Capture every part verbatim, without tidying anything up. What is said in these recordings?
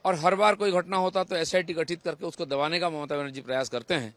और हर बार कोई घटना होता तो एस आई टी गठित करके उसको दबाने का ममता बनर्जी प्रयास करते हैं।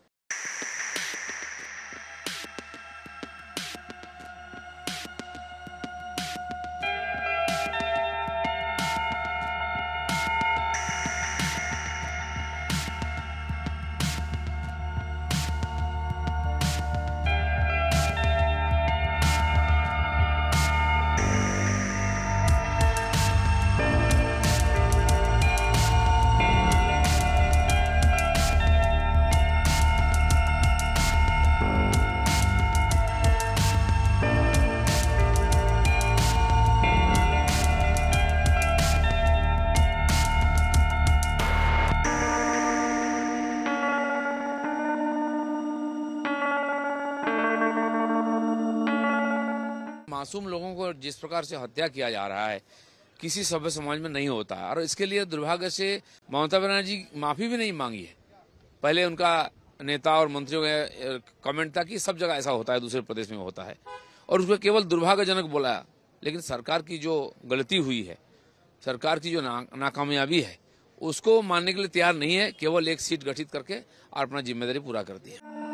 मासूम लोगों को जिस प्रकार से हत्या किया जा रहा है किसी सभ्य समाज में नहीं होता है, और इसके लिए दुर्भाग्य से ममता बनर्जी माफी भी नहीं मांगी है। पहले उनका नेता और मंत्रियों का कमेंट था कि सब जगह ऐसा होता है, दूसरे प्रदेश में होता है, और उसको केवल दुर्भाग्यजनक बोला। लेकिन सरकार की जो गलती हुई है, सरकार की जो ना, नाकामयाबी है, उसको मानने के लिए तैयार नहीं है। केवल एक सीट गठित करके और अपना जिम्मेदारी पूरा कर दी है।